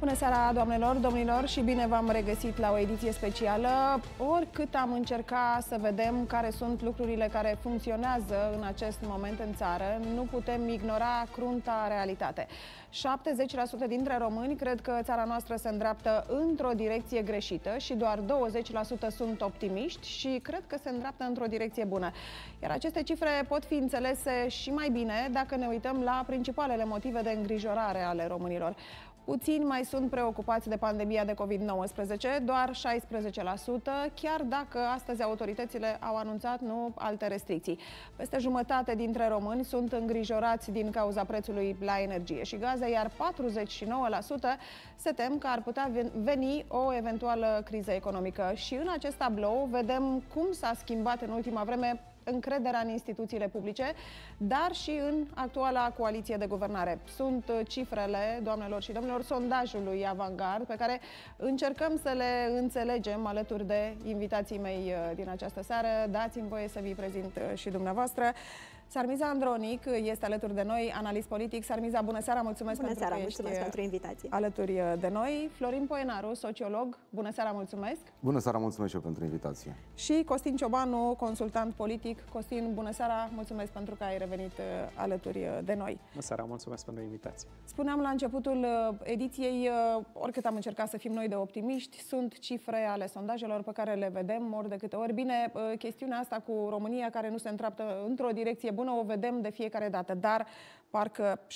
Bună seara, doamnelor, domnilor, și bine v-am regăsit la o ediție specială. Oricât am încercat să vedem care sunt lucrurile care funcționează în acest moment în țară, nu putem ignora crunta realitate. 70% dintre români cred că țara noastră se îndreaptă într-o direcție greșită și doar 20% sunt optimiști și cred că se îndreaptă într-o direcție bună. Iar aceste cifre pot fi înțelese și mai bine dacă ne uităm la principalele motive de îngrijorare ale românilor. Puțini mai sunt preocupați de pandemia de COVID-19, doar 16%, chiar dacă astăzi autoritățile au anunțat alte restricții. Peste jumătate dintre români sunt îngrijorați din cauza prețului la energie și gaze, iar 49% se tem că ar putea veni o eventuală criză economică. Și în acest tablou vedem cum s-a schimbat în ultima vreme încrederea în instituțiile publice, dar și în actuala coaliție de guvernare. Sunt cifrele, doamnelor și domnilor, sondajului Avangard, pe care încercăm să le înțelegem alături de invitații mei din această seară. Dați-mi voie să vi prezint și dumneavoastră. Sarmiza Andronic este alături de noi, analist politic. Sarmiza, bună seara, mulțumesc pentru invitație. Alături de noi. Florin Poenaru, sociolog, bună seara, mulțumesc. Bună seara, mulțumesc și eu pentru invitație. Și Costin Ciobanu, consultant politic. Costin, bună seara, mulțumesc pentru că ai revenit alături de noi. Bună seara, mulțumesc pentru invitație. Spuneam la începutul ediției, oricât am încercat să fim noi de optimiști, sunt cifre ale sondajelor pe care le vedem ori de câte ori. Bine, chestiunea asta cu România care nu se îndreaptă într-o direcție bună o vedem de fiecare dată, dar parcă 70%,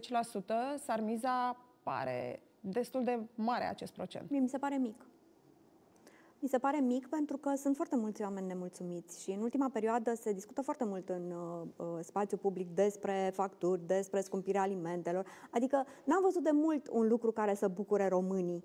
Sarmiza, pare destul de mare acest procent. Mi se pare mic. Mi se pare mic pentru că sunt foarte mulți oameni nemulțumiți și în ultima perioadă se discută foarte mult în spațiu public despre facturi, despre scumpirea alimentelor. Adică n-am văzut de mult un lucru care să bucure românii.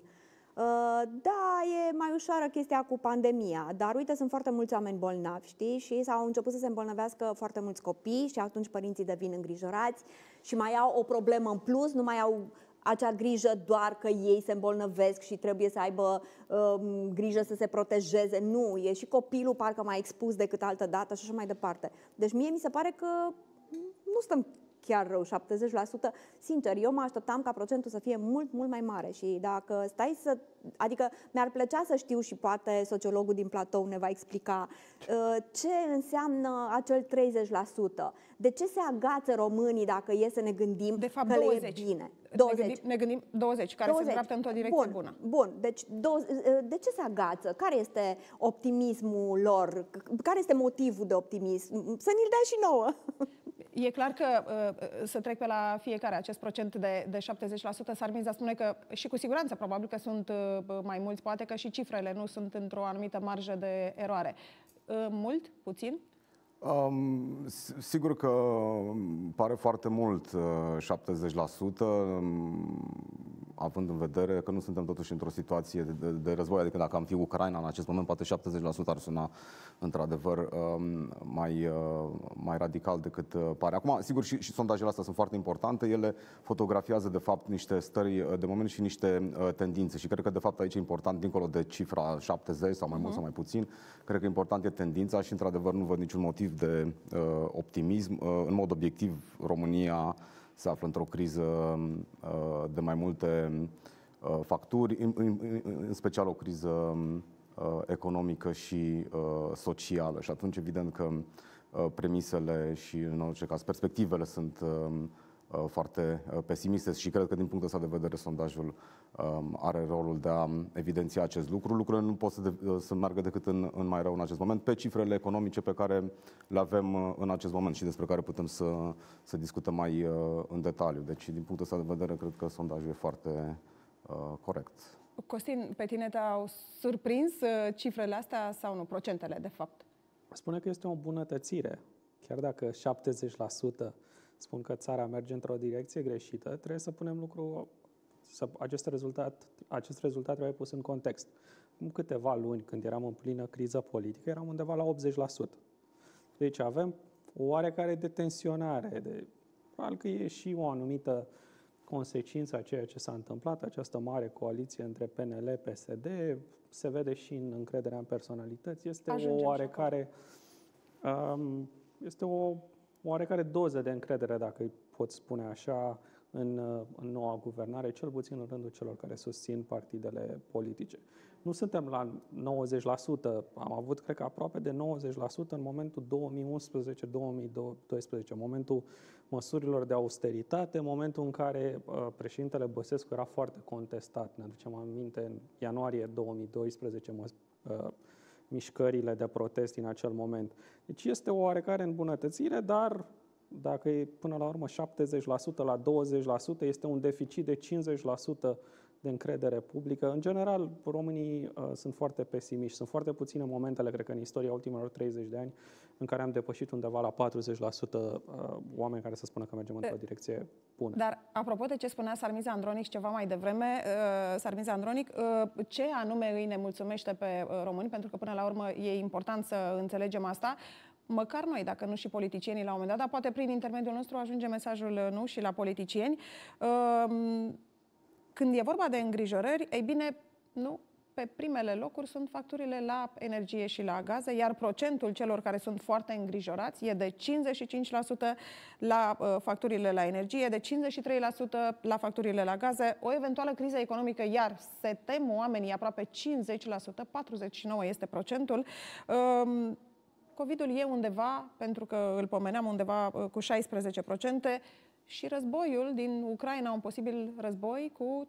Da, e mai ușoară chestia cu pandemia, dar uite, sunt foarte mulți oameni bolnavi, știi? Și s-au început să se îmbolnăvească foarte mulți copii și atunci părinții devin îngrijorați și mai au o problemă în plus, nu mai au acea grijă doar că ei se îmbolnăvesc și trebuie să aibă grijă să se protejeze. Nu, e și copilul parcă mai expus decât altă dată și așa mai departe. Deci mie mi se pare că nu stăm chiar rău, 70%. Sincer, eu mă așteptam ca procentul să fie mult, mult mai mare și dacă stai să... Adică mi-ar plăcea să știu și poate sociologul din platou ne va explica ce înseamnă acel 30%. De ce se agață românii dacă e să ne gândim de fapt, că 20. le e bine? 20. Ne gândim 20, care 20. Se îndreaptă într-o direcție bună. Bun, deci de ce se agață? Care este optimismul lor? Care este motivul de optimism? Să ni-l dea și nouă! E clar că să trec pe la fiecare acest procent de 70%, Sarmiza spune că și cu siguranță probabil că sunt mai mulți, poate că și cifrele nu sunt într-o anumită marjă de eroare. Mult? Puțin? Sigur că pare foarte mult 70%, având în vedere că nu suntem totuși într-o situație de război, adică dacă am fi Ucraina în acest moment, poate 70% ar suna într-adevăr mai radical decât pare. Acum, sigur, și sondajele astea sunt foarte importante, ele fotografiază de fapt niște stări de moment și niște tendințe și cred că de fapt aici e important, dincolo de cifra 70 sau mai mult sau mai puțin, cred că important e tendința și într-adevăr nu văd niciun motiv de optimism. În mod obiectiv, România se află într-o criză de mai multe facturi, în special o criză economică și socială. Și atunci, evident că premisele și, în orice caz, perspectivele sunt foarte pesimiste și cred că din punctul ăsta de vedere sondajul are rolul de a evidenția acest lucru. Lucrurile nu pot să meargă decât în mai rău în acest moment, pe cifrele economice pe care le avem în acest moment și despre care putem să discutăm mai în detaliu. Deci, din punctul ăsta de vedere, cred că sondajul e foarte corect. Costin, pe tine te-au surprins cifrele astea sau nu? Procentele, de fapt? Spune că este o îmbunătățire. Chiar dacă 70% spun că țara merge într-o direcție greșită, trebuie să punem acest rezultat trebuie pus în context. În câteva luni, când eram în plină criză politică, eram undeva la 80%. Deci avem o oarecare detensionare. Probabil că e și o anumită consecință a ceea ce s-a întâmplat, această mare coaliție între PNL, PSD, se vede și în încrederea în personalități. Este o oarecare doză de încredere, dacă îi pot spune așa, în noua guvernare, cel puțin în rândul celor care susțin partidele politice. Nu suntem la 90%, am avut, cred că, aproape de 90% în momentul 2011-2012, în momentul măsurilor de austeritate, în momentul în care președintele Băsescu era foarte contestat. Ne aducem aminte, în ianuarie 2012, mișcările de protest din acel moment. Deci este o oarecare îmbunătățire, dar dacă e până la urmă 70% la 20%, este un deficit de 50% de încredere publică. În general, românii sunt foarte pesimiști. Sunt foarte puține momentele, cred că în istoria ultimelor 30 de ani, în care am depășit undeva la 40% oameni care să spună că mergem într-o direcție bună. Dar, apropo de ce spunea Sarmiza Andronic ceva mai devreme, Sarmiza Andronic, ce anume îi nemulțumește pe români? Pentru că, până la urmă, e important să înțelegem asta. Măcar noi, dacă nu și politicienii la un moment dat, dar poate prin intermediul nostru ajunge mesajul nu și la politicieni. Când e vorba de îngrijorări, ei bine, nu, pe primele locuri sunt facturile la energie și la gaze, iar procentul celor care sunt foarte îngrijorați e de 55% la facturile la energie, de 53% la facturile la gaze. O eventuală criză economică, iar se tem oamenii, aproape 50%, 49% este procentul. COVID-ul e undeva, pentru că îl pomeneam, undeva cu 16%, și războiul din Ucraina, un posibil război, cu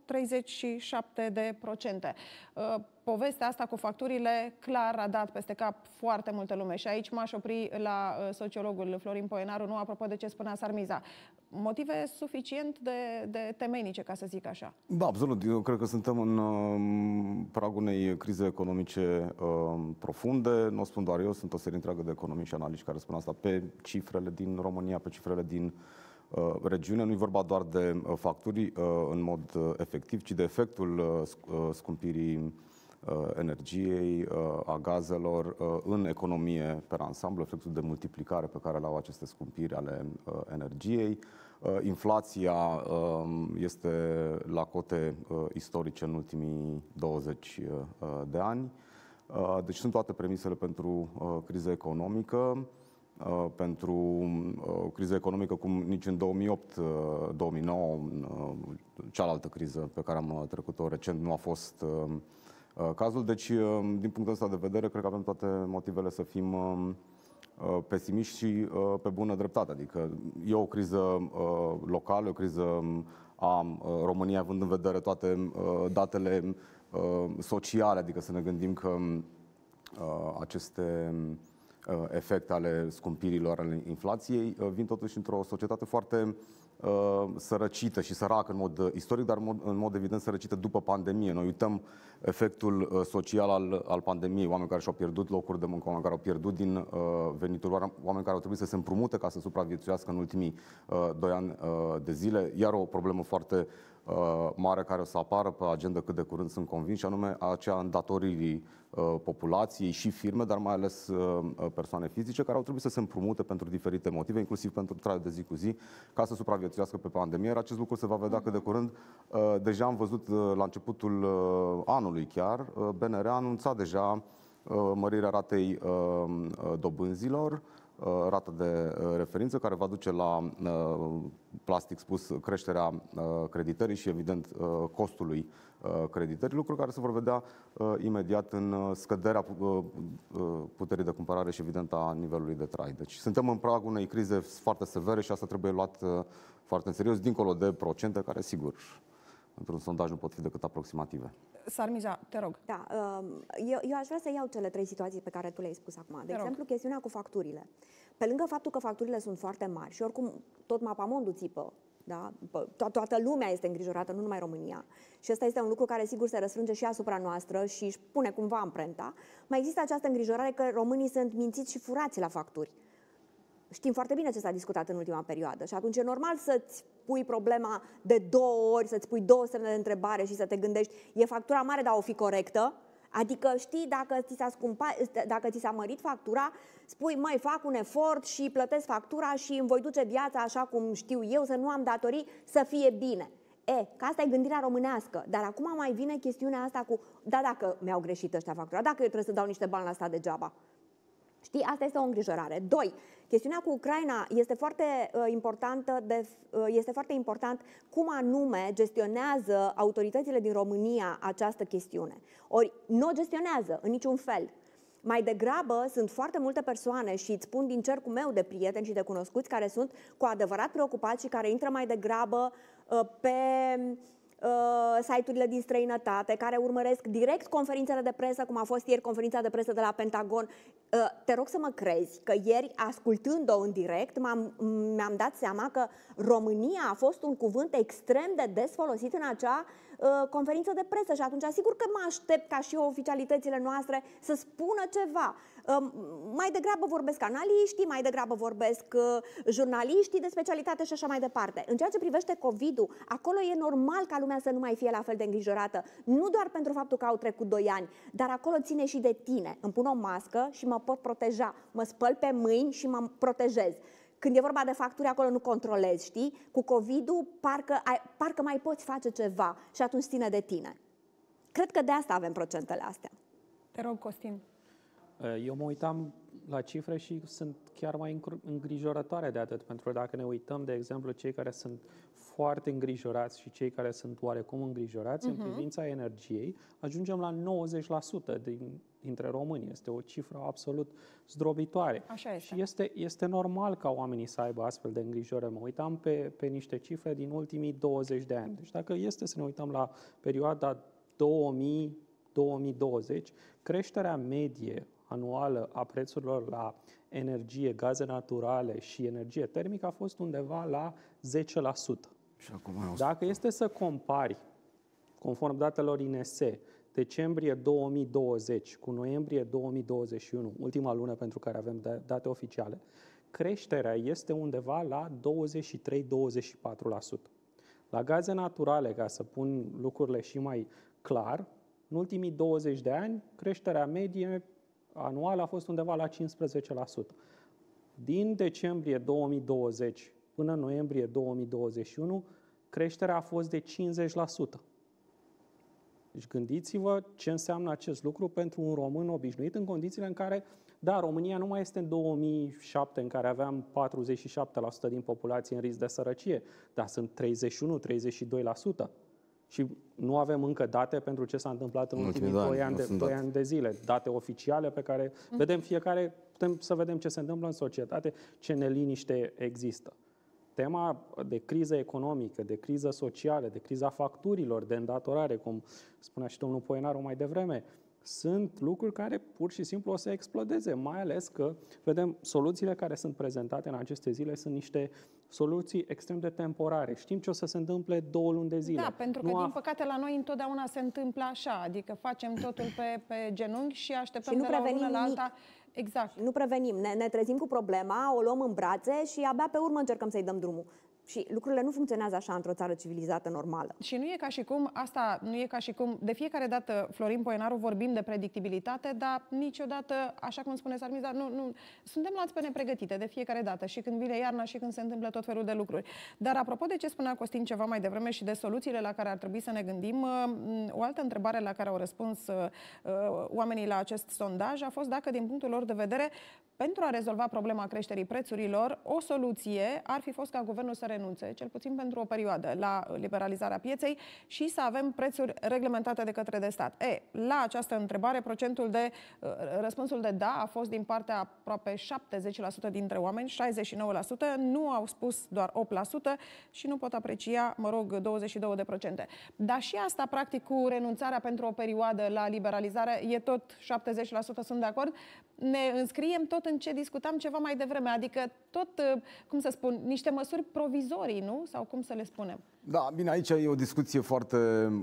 37%. Povestea asta cu facturile clar a dat peste cap foarte multă lume și aici m-aș opri la sociologul Florin Poenaru, nu apropo de ce spunea Sarmiza. Motive suficient de temenice, ca să zic așa. Da, absolut. Eu cred că suntem în pragul unei crize economice profunde. Nu o spun doar eu, sunt o serie întreagă de economiști și analiști care spun asta pe cifrele din România, pe cifrele din regiune. Nu e vorba doar de facturi în mod efectiv, ci de efectul scumpirii energiei, a gazelor în economie pe ansamblu, efectul de multiplicare pe care l-au aceste scumpiri ale energiei. Inflația este la cote istorice în ultimii 20 de ani. Deci sunt toate premisele pentru criză economică. Pentru criză economică cum nici în 2008-2009, cealaltă criză pe care am trecut-o recent, nu a fost cazul. Deci, din punctul ăsta de vedere, cred că avem toate motivele să fim pesimiști și pe bună dreptate. Adică e o criză locală, o criză a României, având în vedere toate datele sociale, adică să ne gândim că aceste efecte ale scumpirilor, ale inflației, vin totuși într-o societate foarte sărăcită și săracă în mod istoric, dar în mod evident sărăcită după pandemie. Noi uităm efectul social al pandemiei, oameni care și-au pierdut locuri de muncă, oameni care au pierdut din venituri, oameni care au trebuit să se împrumute ca să supraviețuiască în ultimii 2 ani de zile, iar o problemă foarte mare care o să apară pe agenda cât de curând, sunt convins, și anume aceea îndatoririi populației și firme, dar mai ales persoane fizice care au trebuit să se împrumute pentru diferite motive, inclusiv pentru traiul de zi cu zi, ca să supraviețuiască pe pandemie. Iar acest lucru se va vedea cât de curând. Deja am văzut la începutul anului chiar, BNR a anunțat deja mărirea ratei dobânzilor, rată de referință, care va duce la, plastic spus, creșterea creditării și, evident, costului creditării, lucruri care se vor vedea imediat în scăderea puterii de cumpărare și, evident, a nivelului de trai. Deci suntem în pragul unei crize foarte severe și asta trebuie luat foarte în serios, dincolo de procente care, sigur, într-un sondaj nu pot fi decât aproximative. Sarmiza, te rog. Da, eu aș vrea să iau cele 3 situații pe care tu le-ai spus acum. De exemplu, chestiunea cu facturile. Pe lângă faptul că facturile sunt foarte mari și oricum tot mapamondul țipă, da? Toată lumea este îngrijorată, nu numai România. Și ăsta este un lucru care sigur se răsfrânge și asupra noastră și își pune cumva amprenta. Mai există această îngrijorare că românii sunt mințiți și furați la facturi. Știm foarte bine ce s-a discutat în ultima perioadă și atunci e normal să-ți pui problema de 2 ori, să-ți pui 2 semne de întrebare și să te gândești, e factura mare, dar o fi corectă? Adică știi, dacă ți s-a mărit factura, spui, măi, fac un efort și plătesc factura și îmi voi duce viața așa cum știu eu, să nu am datorii, să fie bine. Că asta e gândirea românească. Dar acum mai vine chestiunea asta cu, da, dacă mi-au greșit ăștia factura, dacă eu trebuie să dau niște bani la stat degeaba. Știi, asta este o îngrijorare. 2. Chestiunea cu Ucraina este foarte important cum anume gestionează autoritățile din România această chestiune. Ori nu o gestionează în niciun fel. Mai degrabă sunt foarte multe persoane și îți spun din cercul meu de prieteni și de cunoscuți care sunt cu adevărat preocupați și care intră mai degrabă pe site-urile din străinătate, care urmăresc direct conferințele de presă, cum a fost ieri conferința de presă de la Pentagon. Te rog să mă crezi că ieri, ascultând-o în direct, mi-am dat seama că România a fost un cuvânt extrem de des folosit în acea conferință de presă și atunci sigur că mă aștept ca și oficialitățile noastre să spună ceva. Mai degrabă vorbesc analiștii, mai degrabă vorbesc jurnaliștii de specialitate și așa mai departe. În ceea ce privește COVID-ul, acolo e normal ca lumea să nu mai fie la fel de îngrijorată, nu doar pentru faptul că au trecut 2 ani, dar acolo ține și de tine. Îmi pun o mască și mă pot proteja, mă spăl pe mâini și mă protejez. Când e vorba de facturi, acolo nu controlezi, știi? Cu COVID-ul parcă mai poți face ceva și atunci ține de tine. Cred că de asta avem procentele astea. Te rog, Costin. Eu mă uitam la cifre și sunt chiar mai îngrijorătoare de atât, pentru că dacă ne uităm, de exemplu, cei care sunt foarte îngrijorați și cei care sunt oarecum îngrijorați în privința energiei, ajungem la 90% dintre români. Este o cifră absolut zdrobitoare. Așa este. Și este normal ca oamenii să aibă astfel de îngrijorări. Mă uitam pe niște cifre din ultimii 20 de ani. Deci dacă este să ne uităm la perioada 2000-2020, creșterea medie anuală a prețurilor la energie, gaze naturale și energie termică a fost undeva la 10%. Și acum Dacă este să compari, conform datelor INS, decembrie 2020 cu noiembrie 2021, ultima lună pentru care avem date oficiale, creșterea este undeva la 23-24%. La gaze naturale, ca să pun lucrurile și mai clar, în ultimii 20 de ani, creșterea medie anuală a fost undeva la 15%. Din decembrie 2020 până în noiembrie 2021, creșterea a fost de 50%. Deci gândiți-vă ce înseamnă acest lucru pentru un român obișnuit în condițiile în care, da, România nu mai este în 2007, în care aveam 47% din populație în risc de sărăcie, dar sunt 31-32%. Și nu avem încă date pentru ce s-a întâmplat în ultimii 2 ani de zile. Date oficiale pe care vedem fiecare, putem să vedem ce se întâmplă în societate, ce neliniște există. Tema de criză economică, de criză socială, de criza facturilor, de îndatorare, cum spunea și domnul Poenaru mai devreme, sunt lucruri care pur și simplu o să explodeze, mai ales că, vedem, soluțiile care sunt prezentate în aceste zile sunt niște soluții extrem de temporare. Știm ce o să se întâmple 2 luni de zile. Da, pentru că, din păcate, la noi întotdeauna se întâmplă așa, adică facem totul pe genunchi și așteptăm de la o lună la alta. Exact. Nu prevenim, ne trezim cu problema, o luăm în brațe și abia pe urmă încercăm să-i dăm drumul. Și lucrurile nu funcționează așa într-o țară civilizată normală. Și nu e ca și cum, de fiecare dată, Florin Poenaru, vorbim de predictibilitate, dar niciodată, așa cum spune Sarmiza, nu, suntem luați pe nepregătite de fiecare dată, și când vine iarna și când se întâmplă tot felul de lucruri. Dar apropo de ce spunea Costin ceva mai devreme și de soluțiile la care ar trebui să ne gândim, o altă întrebare la care au răspuns oamenii la acest sondaj a fost dacă, din punctul lor de vedere, pentru a rezolva problema creșterii prețurilor, o soluție ar fi fost ca guvernul să renunțe, cel puțin pentru o perioadă, la liberalizarea pieței și să avem prețuri reglementate de către de stat. La această întrebare, răspunsul de da a fost din partea aproape 70% dintre oameni, 69%, nu au spus doar 8% și nu pot aprecia, 22%. Dar și asta, practic, cu renunțarea pentru o perioadă la liberalizare, e tot 70%, sunt de acord. Ne înscriem tot în ce discutam ceva mai devreme, adică tot, cum să spun, niște măsuri provizorii, nu? Sau cum să le spunem? Da, bine, aici e o discuție foarte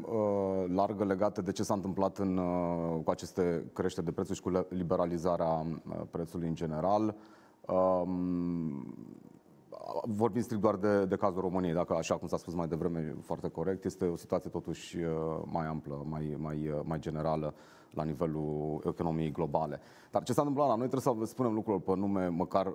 largă legată de ce s-a întâmplat cu aceste creșteri de prețuri și cu liberalizarea prețului în general. vorbim strict doar de cazul României, dacă, așa cum s-a spus mai devreme foarte corect, este o situație totuși mai amplă, mai generală la nivelul economiei globale. Dar ce s-a întâmplat la noi, trebuie să spunem lucrurile pe nume, măcar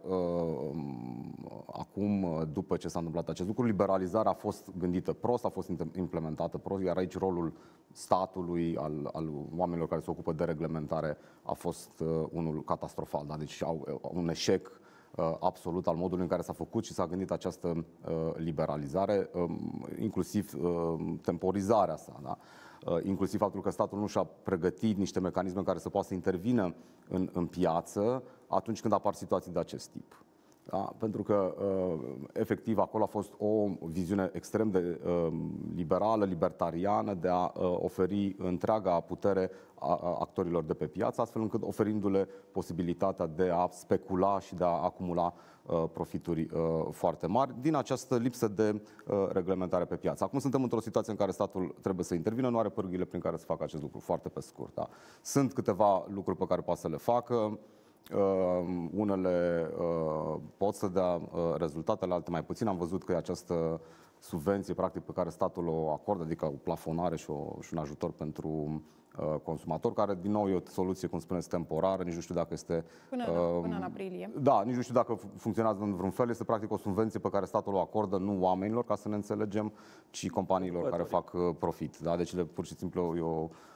acum, după ce s-a întâmplat acest lucru, liberalizarea a fost gândită prost, a fost implementată prost, iar aici rolul statului, al oamenilor care se ocupă de reglementare, a fost unul catastrofal. Da? Deci un eșec absolut al modului în care s-a făcut și s-a gândit această liberalizare, inclusiv temporizarea sa, da? Inclusiv faptul că statul nu și-a pregătit niște mecanisme care să poată să intervină în piață atunci când apar situații de acest tip. Da? Pentru că, efectiv, acolo a fost o viziune extrem de liberală, libertariană, de a oferi întreaga putere actorilor de pe piață, astfel încât oferindu-le posibilitatea de a specula și de a acumula profituri foarte mari din această lipsă de reglementare pe piață. Acum suntem într-o situație în care statul trebuie să intervină, nu are pârghiile prin care să facă acest lucru, foarte pe scurt. Da? Sunt câteva lucruri pe care poate să le facă. Unele pot să dea rezultatele, alte mai puțin. Am văzut că e această subvenție practic pe care statul o acordă, adică o plafonare și un ajutor pentru consumator, care din nou e o soluție, cum spuneți, temporară, nici nu știu dacă este... Până în aprilie. Da, nici nu știu dacă funcționează în vreun fel, este practic o subvenție pe care statul o acordă nu oamenilor, ca să ne înțelegem, ci companiilor care fac profit. Da? Deci pur și simplu e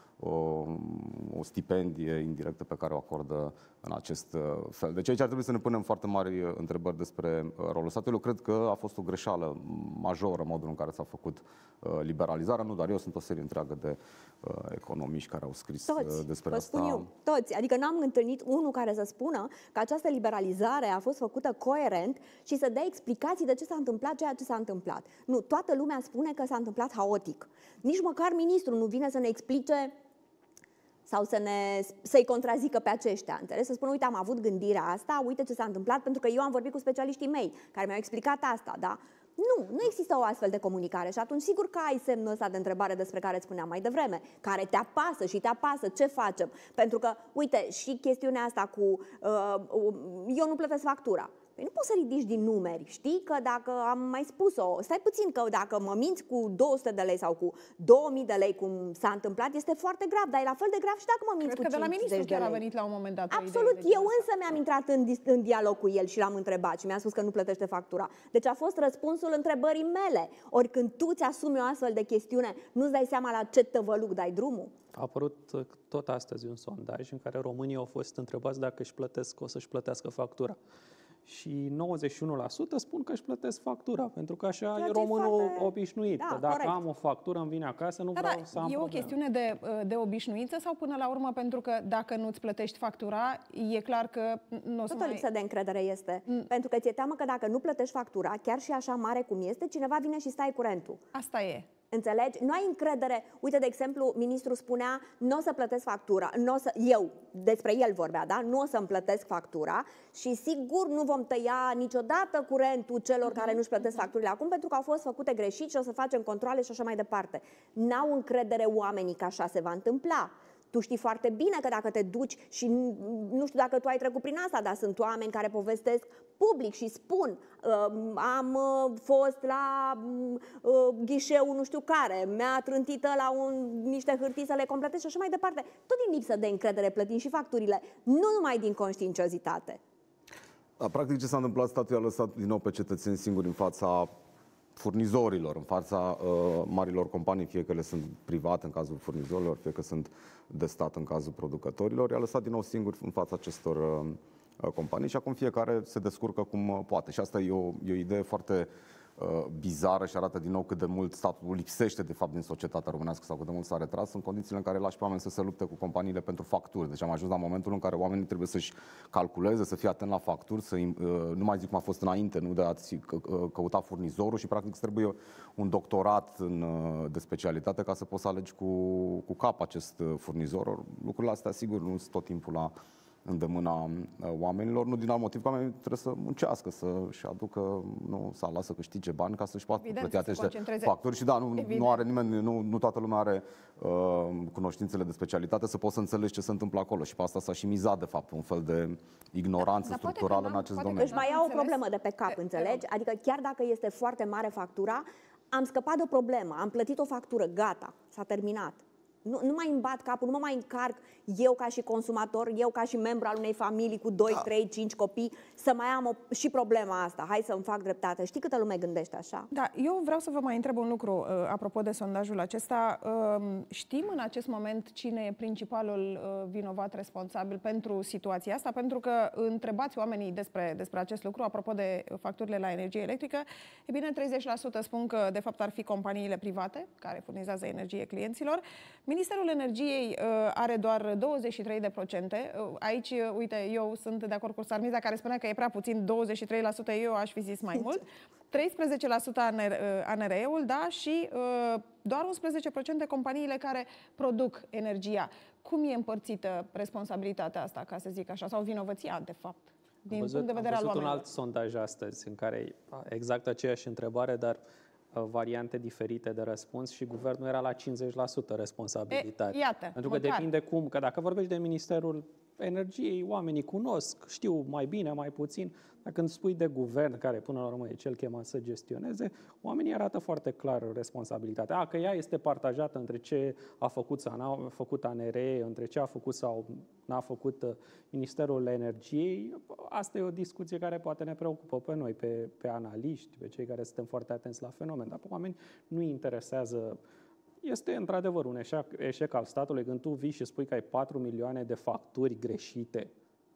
o stipendie indirectă pe care o acordă în acest fel. Deci aici ar trebui să ne punem foarte mari întrebări despre rolul statului. Eu cred că a fost o greșeală majoră modul în care s-a făcut liberalizarea. Nu doar eu, sunt o serie întreagă de economiști care au scris despre asta. Spun eu, toți. Adică n-am întâlnit unul care să spună că această liberalizare a fost făcută coerent și să dea explicații de ce s-a întâmplat ceea ce s-a întâmplat. Nu, toată lumea spune că s-a întâmplat haotic. Nici măcar ministrul nu vine să ne explice sau să-i contrazică pe aceștia, înțeles? Să spună, uite, am avut gândirea asta, uite ce s-a întâmplat, pentru că eu am vorbit cu specialiștii mei, care mi-au explicat asta, da? Nu există o astfel de comunicare și atunci sigur că ai semnul ăsta de întrebare despre care îți spuneam mai devreme, care te apasă și te apasă, ce facem? Pentru că, uite, și chestiunea asta cu eu nu plătesc factura. Păi nu poți să ridici din numeri, știi? Că dacă am mai spus-o, stai puțin, că dacă mă minți cu 200 de lei sau cu 2000 de lei, cum s-a întâmplat, este foarte grav, dar e la fel de grav și dacă mă minți cu 50 de lei. Cred că de la ministru chiar a venit la un moment dat. Absolut, eu însă mi-am intrat în dialog cu el și l-am întrebat și mi-a spus că nu plătește factura. Deci a fost răspunsul întrebării mele. Ori când tu ți-asumi o astfel de chestiune, nu-ți dai seama la ce tăvăluc dai drumul? A apărut tot astăzi un sondaj în care românii au fost întrebați dacă o să-și plătească factura. Și 91% spun că își plătesc factura, pentru că așa e românul obișnuit. Da, că dacă corect. am o factură, îmi vine acasă, nu vreau să am E o chestiune de obișnuință sau până la urmă pentru că dacă nu-ți plătești factura, e clar că nu o să Tot o lipsă de încredere este. Pentru că ți-e teamă că dacă nu plătești factura, chiar și așa mare cum este, cineva vine și stai curentul. Asta e. Înțelegi? Nu ai încredere. Uite, de exemplu, ministrul spunea, nu o să plătesc factura, eu, despre el vorbea, da? Nu o să-mi plătesc factura și sigur nu vom tăia niciodată curentul celor care nu-și plătesc facturile acum, pentru că au fost făcute greșit și o să facem controale și așa mai departe. N-au încredere oamenii că așa se va întâmpla. Tu știi foarte bine că dacă te duci și nu știu dacă tu ai trecut prin asta, dar sunt oameni care povestesc public și spun am fost la ghișeu nu știu care, mi-a trântit la niște hârtii să le completez și așa mai departe. Tot din lipsă de încredere plătim și facturile, nu numai din conștiinciozitate. Da, practic ce s-a întâmplat, statul i-a lăsat din nou pe cetățeni singuri în fața furnizorilor, în fața marilor companii, fie că le sunt private în cazul furnizorilor, fie că sunt de stat în cazul producătorilor, i-a lăsat din nou singuri în fața acestor companii și acum fiecare se descurcă cum poate. Și asta e o idee foarte bizară și arată din nou cât de mult statul lipsește de fapt din societatea românească sau cât de mult s-a retras în condițiile în care lași pe oameni să se lupte cu companiile pentru facturi. Deci am ajuns la momentul în care oamenii trebuie să-și calculeze, să fie atent la facturi, nu mai zic cum a fost înainte, nu de a-ți căuta furnizorul și practic îți trebuie un doctorat de specialitate ca să poți să alegi cu cap acest furnizor. Lucrurile astea sigur nu sunt tot timpul îndemâna oamenilor, nu din alt motiv că oamenii trebuie să muncească, să-și aducă, nu, sau să câștige bani ca să-și poată plăti aceste facturi. Și da, nu are nimeni, nu toată lumea are cunoștințele de specialitate să poți să înțelegi ce se întâmplă acolo. Și pe asta s-a și mizat, de fapt, un fel de ignoranță structurală în acest domeniu. Își mai ia o problemă de pe cap, înțelegi? Adică chiar dacă este foarte mare factura, am scăpat de o problemă, am plătit o factură, gata, s-a terminat. Nu mai îmi bat capul, nu mă mai încarc eu ca și consumator, eu ca și membru al unei familii cu 2, 3, 5 copii, să mai am și problema asta. Hai să îmi fac dreptate. Știi câtă lume gândește așa? Da, eu vreau să vă mai întreb un lucru apropo de sondajul acesta. Știm în acest moment cine e principalul vinovat responsabil pentru situația asta? Pentru că întrebați oamenii despre acest lucru, apropo de facturile la energie electrică, e bine, 30% spun că de fapt ar fi companiile private care furnizează energie clienților. Ministerul Energiei are doar 23%. Aici, uite, eu sunt de acord cu Sarmiza, care spunea că e prea puțin, 23%, eu aș fi zis mai mult. 13% ANRE-ul, da, și doar 11% companiile care produc energia. Cum e împărțită responsabilitatea asta, ca să zic așa, sau vinovăția, de fapt, din punct de vedere al oamenilor? Am văzut un alt sondaj astăzi în care exact aceeași întrebare, dar variante diferite de răspuns și guvernul era la 50% responsabilitate. Iată, pentru că depinde cum, că dacă vorbești de Ministerul Energiei, oamenii cunosc, știu mai bine, mai puțin. Dar când spui de guvern, care până la urmă e cel chemat să gestioneze, oamenii arată foarte clar responsabilitatea. Că ea este partajată între ce a făcut sau n-a făcut ANRE, între ce a făcut sau n-a făcut Ministerul Energiei, asta e o discuție care poate ne preocupă pe noi, pe analiști, pe cei care suntem foarte atenți la fenomen. Dar pe oameni nu interesează. Este într-adevăr un eșec al statului când tu vii și spui că ai 4 milioane de facturi greșite.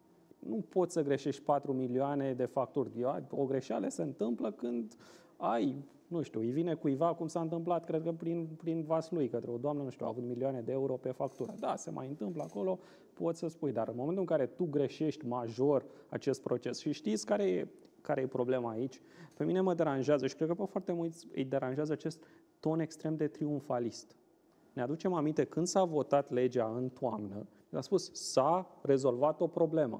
Nu poți să greșești 4 milioane de facturi. O greșeală se întâmplă când ai, nu știu, îi vine cuiva, cum s-a întâmplat, cred că prin Vaslui, către o doamnă, nu știu, a avut milioane de euro pe factură. Da, se mai întâmplă acolo, poți să spui, dar în momentul în care tu greșești major acest proces și știți care e problema aici, pe mine mă deranjează și cred că pe foarte mulți îi deranjează acest ton extrem de triumfalist. Ne aducem aminte, când s-a votat legea în toamnă, a spus, s-a rezolvat o problemă.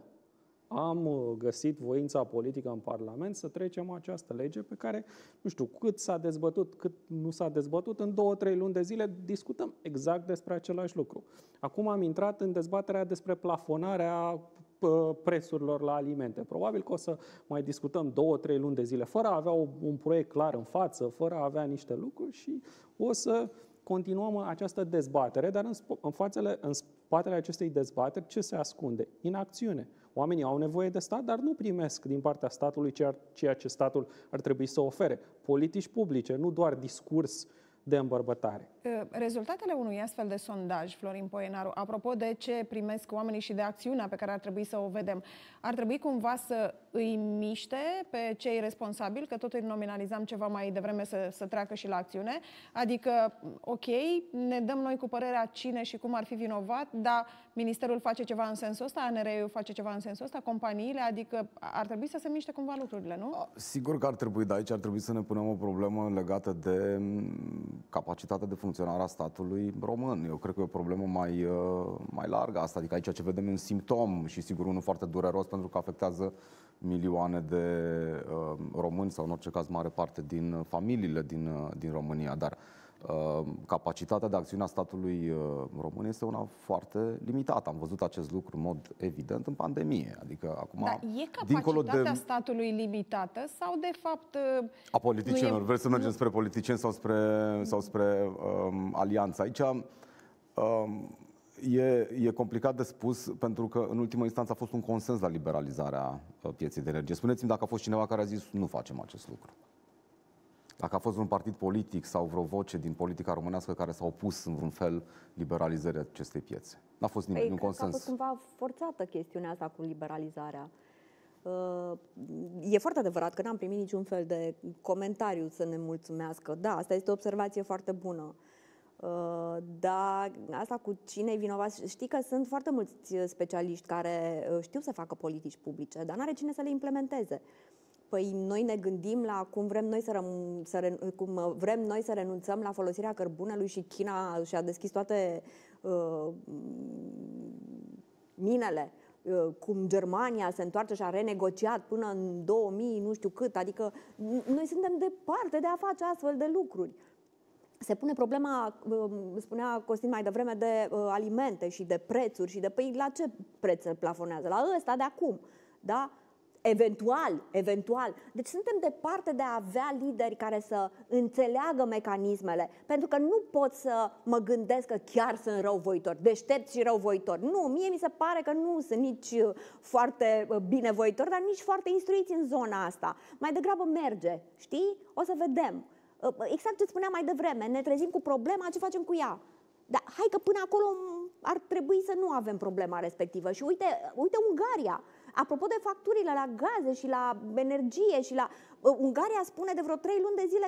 Am găsit voința politică în Parlament să trecem această lege pe care, nu știu, cât s-a dezbătut, cât nu s-a dezbătut, în 2-3 luni de zile discutăm exact despre același lucru. Acum am intrat în dezbaterea despre plafonarea prețurilor la alimente. Probabil că o să mai discutăm 2-3 luni de zile, fără a avea un proiect clar în față, fără a avea niște lucruri și o să continuăm această dezbatere, dar în spatele acestei dezbateri ce se ascunde? Inacțiune. Oamenii au nevoie de stat, dar nu primesc din partea statului ceea ce statul ar trebui să ofere. Politici publice, nu doar discurs de îmbărbătare. Rezultatele unui astfel de sondaj, Florin Poenaru, apropo de ce primesc oamenii și de acțiunea pe care ar trebui să o vedem, ar trebui cumva să îi miște pe cei responsabili, că tot îi nominalizam ceva mai devreme să treacă și la acțiune? Adică, ok, ne dăm noi cu părerea cine și cum ar fi vinovat, dar Ministerul face ceva în sensul ăsta, ANRE-ul face ceva în sensul ăsta, companiile, adică ar trebui să se miște cumva lucrurile, nu? Sigur că ar trebui, dar aici ar trebui să ne punem o problemă legată de capacitatea de funcționare a statului român. Eu cred că e o problemă mai largă asta, adică aici ce vedem e un simptom și sigur unul foarte dureros pentru că afectează milioane de români sau în orice caz mare parte din familiile din România, dar capacitatea de acțiune a statului român este una foarte limitată. Am văzut acest lucru în mod evident în pandemie. Adică acum, dar e capacitatea statului limitată sau de fapt a politicienilor? Vreți să mergem spre politicieni sau spre alianță? Aici e complicat de spus pentru că în ultima instanță a fost un consens la liberalizarea pieței de energie. Spuneți-mi dacă a fost cineva care a zis nu facem acest lucru. Dacă a fost un partid politic sau vreo voce din politica românească care s-a opus în vreun fel liberalizării acestei piețe. N-a fost nimeni, un consens. A fost cumva forțată chestiunea asta cu liberalizarea. E foarte adevărat că n-am primit niciun fel de comentariu să ne mulțumească. Da, asta este o observație foarte bună. Dar asta cu cine-i vinovat, știi că sunt foarte mulți specialiști care știu să facă politici publice, dar n-are cine să le implementeze. Păi noi ne gândim la cum vrem noi să renunțăm la folosirea cărbunelui și China și-a deschis toate minele cum Germania se întoarce și a renegociat până în 2000, nu știu cât, adică noi suntem departe de a face astfel de lucruri. Se pune problema, spunea Costin mai devreme, de alimente și de prețuri și de la ce preț se plafonează? La ăsta de acum, da? Eventual. Deci suntem departe de a avea lideri care să înțeleagă mecanismele, pentru că nu pot să mă gândesc că chiar sunt răuvoitori, deștepți și răuvoitori. Nu, mie mi se pare că nu sunt nici foarte binevoitori, dar nici foarte instruiți în zona asta. Mai degrabă merge, știi? O să vedem. Exact ce spuneam mai devreme, ne trezim cu problema, ce facem cu ea? Dar hai că până acolo ar trebui să nu avem problema respectivă. Și uite Ungaria. Apropo de facturile la gaze și la energie și la... Ungaria spune de vreo 3 luni de zile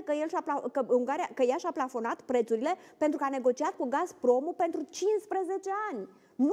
că ea și-a plafonat prețurile pentru că a negociat cu Gazpromul pentru 15 ani. Nu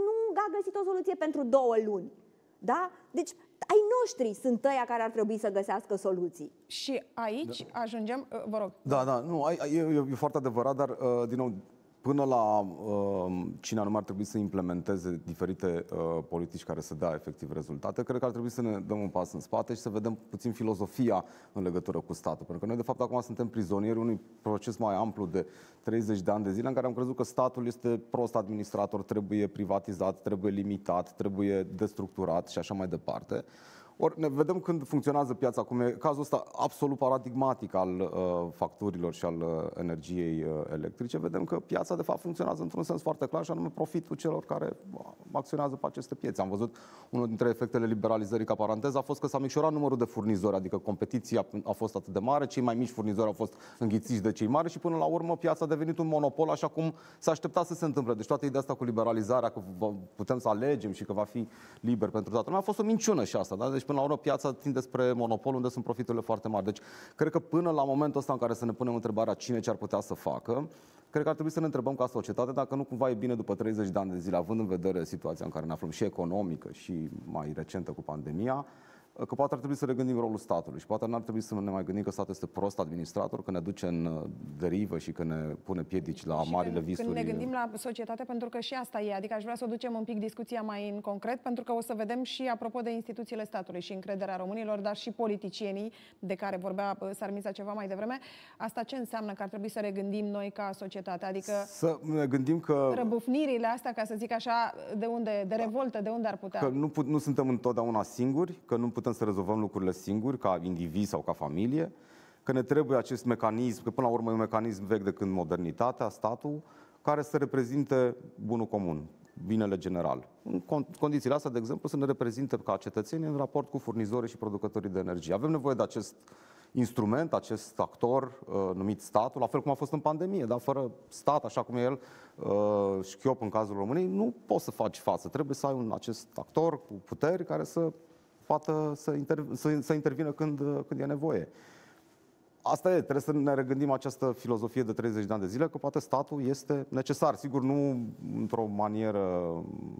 a găsit o soluție pentru 2 luni. Da? Deci ai noștri sunt ăia care ar trebui să găsească soluții. Și aici ajungem... Vă rog. Da, nu, e foarte adevărat, dar din nou, până la cine anume ar trebui să implementeze diferite politici care să dea efectiv rezultate, cred că ar trebui să ne dăm un pas în spate și să vedem puțin filozofia în legătură cu statul. Pentru că noi, de fapt, acum suntem prizonieri unui proces mai amplu de 30 de ani de zile în care am crezut că statul este prost administrator, trebuie privatizat, trebuie limitat, trebuie destructurat și așa mai departe. Ori ne vedem când funcționează piața, cum e cazul ăsta absolut paradigmatic al facturilor și al energiei electrice, vedem că piața de fapt funcționează într-un sens foarte clar și anume profitul celor care acționează pe aceste piețe. Am văzut unul dintre efectele liberalizării, ca paranteză, a fost că s-a micșorat numărul de furnizori, adică competiția a fost atât de mare, cei mai mici furnizori au fost înghițiți de cei mari și până la urmă piața a devenit un monopol, așa cum s-a așteptat să se întâmple. Deci toată ideea asta cu liberalizarea, că putem să alegem și că va fi liber pentru toată lumea, a fost o minciună și asta, da? Deci până la urmă piața tinde spre monopol unde sunt profiturile foarte mari. Deci cred că până la momentul ăsta în care să ne punem întrebarea cine ce ar putea să facă, cred că ar trebui să ne întrebăm ca societate dacă nu cumva e bine după 30 de ani de zile, având în vedere situația în care ne aflăm și economică și mai recentă cu pandemia, că poate ar trebui să regândim rolul statului și poate n-ar trebui să ne mai gândim că statul este prost administrator, că ne duce în derivă și că ne pune piedici la și marile visuri. Când ne gândim la societate, pentru că și asta e, adică aș vrea să o ducem un pic discuția mai în concret, pentru că o să vedem și apropo de instituțiile statului și încrederea românilor, dar și politicienii de care vorbea Sarmița ceva mai devreme, asta ce înseamnă că ar trebui să regândim noi ca societate? Adică să ne gândim că răbufnirile astea, ca să zic așa, de unde, de revoltă, de unde ar putea? Că nu suntem întotdeauna singuri, că nu putem să rezolvăm lucrurile singuri, ca indivizi sau ca familie, că ne trebuie acest mecanism, că până la urmă e un mecanism vechi de când modernitatea, statul, care să reprezinte bunul comun, binele general. În condițiile astea, de exemplu, să ne reprezinte ca cetățeni în raport cu furnizorii și producătorii de energie. Avem nevoie de acest instrument, acest actor numit statul, la fel cum a fost în pandemie, dar fără stat, așa cum e el, șchiop în cazul României, nu poți să faci față. Trebuie să ai acest actor cu puteri care să poată să intervină când e nevoie. Asta e, trebuie să ne regândim această filozofie de 30 de ani de zile, că poate statul este necesar, sigur nu într-o manieră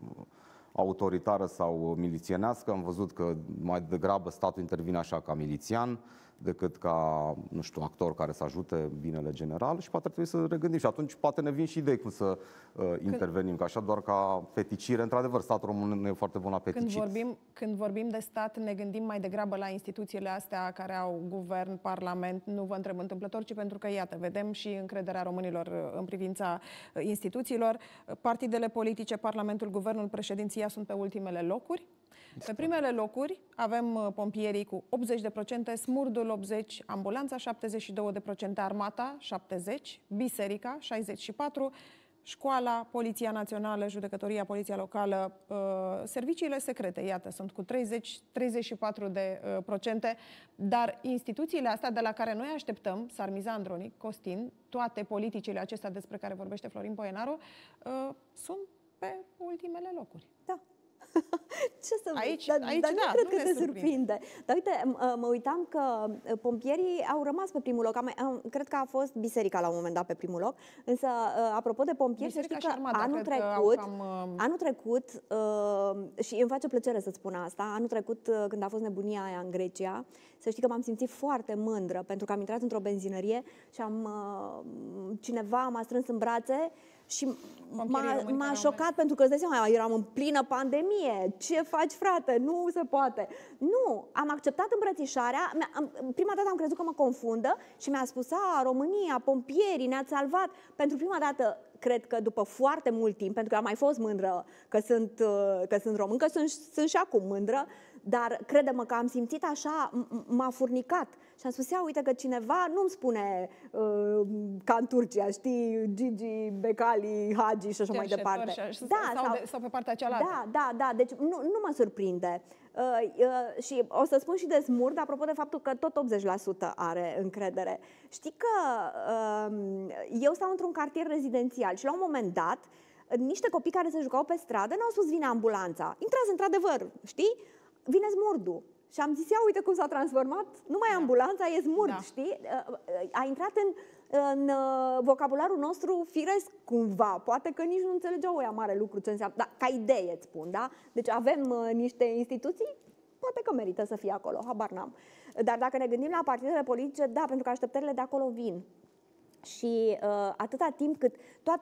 autoritară sau milițienească. Am văzut că mai degrabă statul intervine așa ca milițian decât ca, nu știu, actor care să ajute binele general și poate ar trebui să regândim. Și atunci poate ne vin și idei cum să intervenim, că așa doar ca peticire. Într-adevăr, statul român nu e foarte bun la peticit. Când vorbim de stat, ne gândim mai degrabă la instituțiile astea care au guvern, parlament, nu vă întreb întâmplător, ci pentru că, iată, vedem și încrederea românilor în privința instituțiilor. Partidele politice, Parlamentul, Guvernul, Președinția sunt pe ultimele locuri. Pe primele locuri avem pompierii cu 80%, Smurdul 80%, Ambulanța 72%, Armata 70%, Biserica 64%, Școala, Poliția Națională, Judecătoria, Poliția Locală, serviciile secrete, iată, sunt cu 34%, dar instituțiile astea de la care noi așteptăm, Sarmiza, Andronic, Costin, toate politicile acestea despre care vorbește Florin Poenaru, sunt pe ultimele locuri. Da. Ce să aici, dar da, nu cred că te surprinde. Dar uite, mă uitam că pompierii au rămas pe primul loc. Cred că a fost Biserica la un moment dat pe primul loc. Însă, apropo de pompieri, să știi că anul trecut, și îmi face plăcere să spun asta, anul trecut, când a fost nebunia aia în Grecia, să știi că m-am simțit foarte mândră, pentru că am intrat într-o benzinărie și cineva m-a strâns în brațe Și Pompierii m-a șocat pentru că îți dai seama, eram în plină pandemie. Ce faci, frate? Nu se poate. Nu, am acceptat îmbrățișarea. Prima dată am crezut că mă confundă și mi-a spus, România, pompierii, ne-ați salvat. Pentru prima dată, cred că după foarte mult timp, pentru că am mai fost mândră că sunt româncă, sunt și acum mândră, dar crede-mă că am simțit așa, m-a furnicat. Și am spus, uite că cineva nu-mi spune ca în Turcia, știi, Gigi, Becali, Hagi și așa mai departe. Sau pe partea cealaltă. Da, deci nu mă surprinde. Și o să spun și de Smurd, apropo de faptul că tot 80% are încredere. Știi că eu stau într-un cartier rezidențial și la un moment dat niște copii care se jucau pe stradă n-au spus vine ambulanța. Intrați într-adevăr, știi? Vine Smurdul. Și am zis, uite cum s-a transformat, nu mai e ambulanța, e Smurd, știi? A intrat în vocabularul nostru firesc cumva, poate că nici nu înțelegeau ăia mare lucru ce înseamnă, dar ca idee îți spun, da? Deci avem niște instituții, poate că merită să fie acolo, habar n-am. Dar dacă ne gândim la partidele politice, da, pentru că așteptările de acolo vin. Și atâta timp cât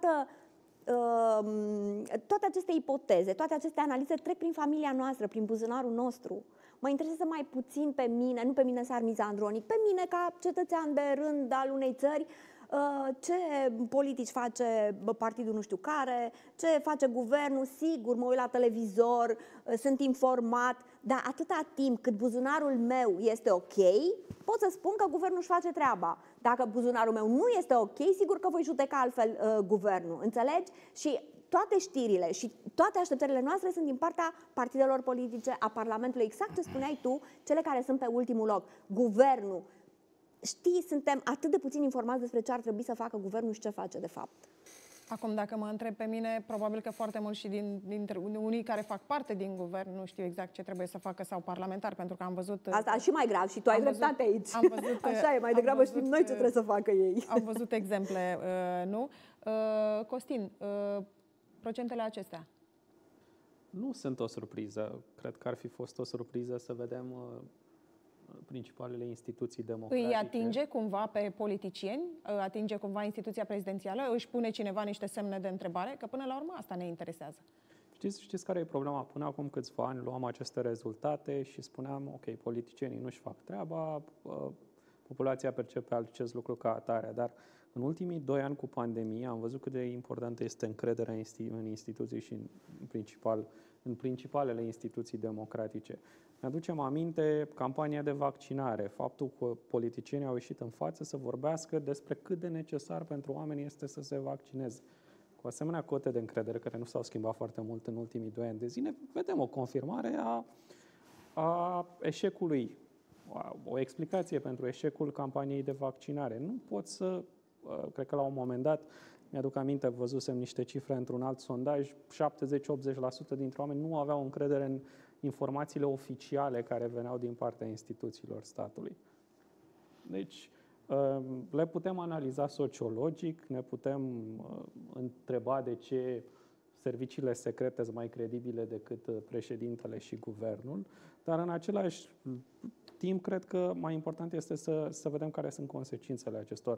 toate aceste ipoteze, toate aceste analize trec prin familia noastră, prin buzunarul nostru. Mă interesează mai puțin pe mine, nu pe mine Sarmiza Andronic, pe mine ca cetățean de rând al unei țări, ce politici face partidul nu știu care, ce face guvernul, sigur, mă uit la televizor, sunt informat, dar atâta timp cât buzunarul meu este ok, pot să spun că guvernul își face treaba. Dacă buzunarul meu nu este ok, sigur că voi judeca altfel guvernul, înțelegi? Și toate știrile și toate așteptările noastre sunt din partea partidelor politice, a Parlamentului, exact ce spuneai tu, cele care sunt pe ultimul loc. Guvernul. Știi, suntem atât de puțin informați despre ce ar trebui să facă guvernul și ce face de fapt. Acum, dacă mă întreb pe mine, probabil că foarte mulți și dintre unii care fac parte din guvern nu știu exact ce trebuie să facă sau parlamentar, pentru că am văzut... Asta și mai grav și tu ai dreptate aici. Așa e, mai degrabă știm noi ce trebuie să facă ei. Am văzut exemple, nu? Costin, procentele acestea? Nu sunt o surpriză. Cred că ar fi fost o surpriză să vedem principalele instituții democratice. Îi atinge cumva pe politicieni? Atinge cumva instituția prezidențială? Își pune cineva niște semne de întrebare? Că până la urmă asta ne interesează. Știți care e problema? Până acum câțiva ani luam aceste rezultate și spuneam, ok, politicienii nu-și fac treaba, populația percepe acest lucru ca atare, dar în ultimii 2 ani cu pandemia am văzut cât de importantă este încrederea în instituții și în principalele instituții democratice. Ne aducem aminte campania de vaccinare, faptul că politicienii au ieșit în față să vorbească despre cât de necesar pentru oameni este să se vaccineze. Cu asemenea cote de încredere, care nu s-au schimbat foarte mult în ultimii 2 ani de zile, vedem o confirmare a eșecului, o explicație pentru eșecul campaniei de vaccinare. Nu pot să, cred că la un moment dat, mi-aduc aminte, văzusem niște cifre într-un alt sondaj, 70-80% dintre oameni nu aveau încredere în informațiile oficiale care veneau din partea instituțiilor statului. Deci, le putem analiza sociologic, ne putem întreba de ce serviciile secrete sunt mai credibile decât președintele și guvernul, dar în același timp, cred că mai important este să vedem care sunt consecințele acestor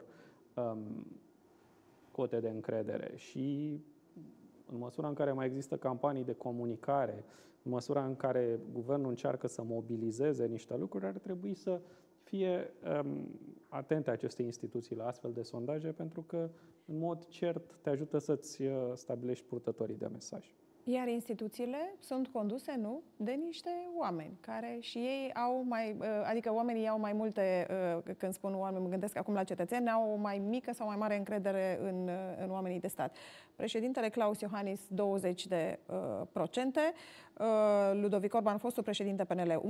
cote de încredere și în măsura în care mai există campanii de comunicare, în măsura în care guvernul încearcă să mobilizeze niște lucruri, ar trebui să fie atente aceste instituții la astfel de sondaje, pentru că, în mod cert, te ajută să-ți stabilești purtătorii de mesaj. Iar instituțiile sunt conduse, nu? De niște oameni care și ei au mai, adică oamenii au mai multe, când spun oameni, mă gândesc acum la cetățeni, au o mai mică sau mai mare încredere în oamenii de stat. Președintele Klaus Iohannis 20%, Ludovic Orban, fostul președinte PNL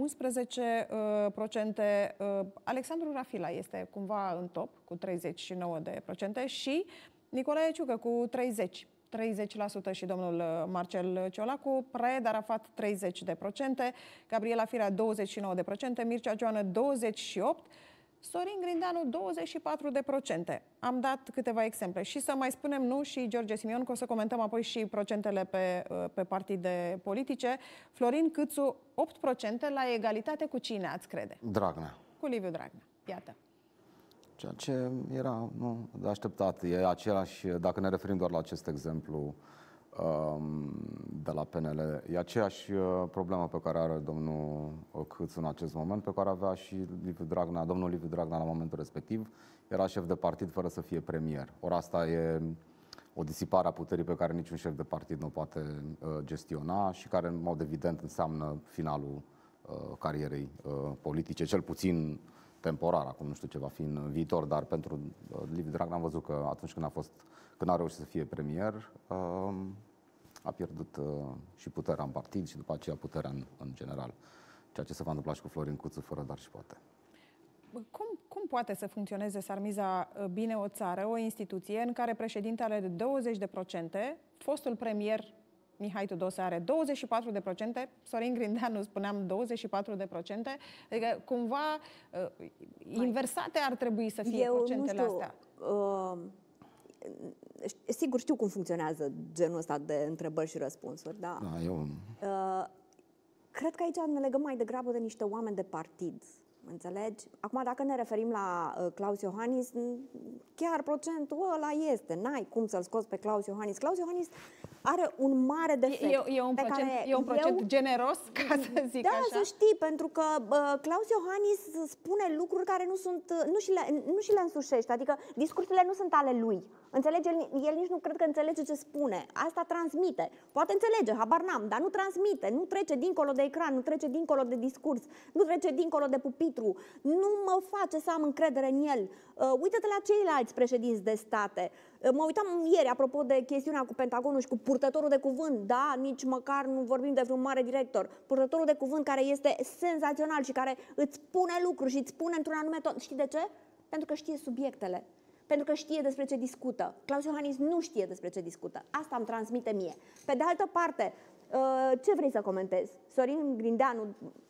11%, Alexandru Rafila este cumva în top cu 39% și Nicolae Ciucă cu 30% și domnul Marcel Ciolacu, Raed Arafat 30%, Gabriela Firea 29%, Mircea Joană 28%, Sorin Grindeanu 24%. Am dat câteva exemple și să mai spunem, nu, și George Simion, că o să comentăm apoi și procentele pe partide politice. Florin Câțu 8% la egalitate cu cine, ați crede? Dragnea. Cu Liviu Dragnea. Iată. Ceea ce era de așteptat. E același, dacă ne referim doar la acest exemplu de la PNL, e aceeași problemă pe care are domnul Câțu în acest moment, pe care avea și domnul Liviu Dragnea la momentul respectiv. Era șef de partid fără să fie premier. Ori asta e o disipare a puterii pe care niciun șef de partid nu o poate gestiona și care, în mod evident, înseamnă finalul carierei politice, cel puțin temporar. Acum nu știu ce va fi în viitor, dar pentru Liviu Dragnea am văzut că atunci când a reușit să fie premier, a pierdut și puterea în partid și după aceea puterea în general. Ceea ce se va întâmpla și cu Florin Câțu, fără dar și poate. Cum poate să funcționeze, Sarmiza, bine o țară, o instituție în care președintele are 20%, fostul premier Mihai Tudose are 24%, Sorin Grindeanu, spuneam, 24%, adică cumva inversate ar trebui să fie procentele astea. Sigur știu cum funcționează genul ăsta de întrebări și răspunsuri, da? Cred că aici ne legăm mai degrabă de niște oameni de partid. Înțelegi? Acum, dacă ne referim la Klaus Iohannis, chiar procentul ăla este. N-ai cum să-l scoți pe Klaus Iohannis. Klaus Iohannis are un mare defect. E un procent generos, ca să zic așa? Da, să știi, pentru că Klaus Iohannis spune lucruri care nu și le însușește. Adică discursurile nu sunt ale lui. Înțelege? El nici nu cred că înțelege ce spune. Asta transmite. Poate înțelege, habar n-am, dar nu transmite. Nu trece dincolo de ecran, nu trece dincolo de discurs, nu trece dincolo de pupitru. Nu mă face să am încredere în el. Uită-te la ceilalți președinți de state. Mă uitam ieri, apropo de chestiunea cu Pentagonul și cu purtătorul de cuvânt. Da, nici măcar nu vorbim de vreun mare director. Purtătorul de cuvânt care este senzațional și care îți spune lucruri și îți spune într-un anume ton. Știi de ce? Pentru că știe subiectele. Pentru că știe despre ce discută. Klaus Iohannis nu știe despre ce discută. Asta îmi transmite mie. Pe de altă parte, ce vrei să comentezi? Sorin Grindeanu,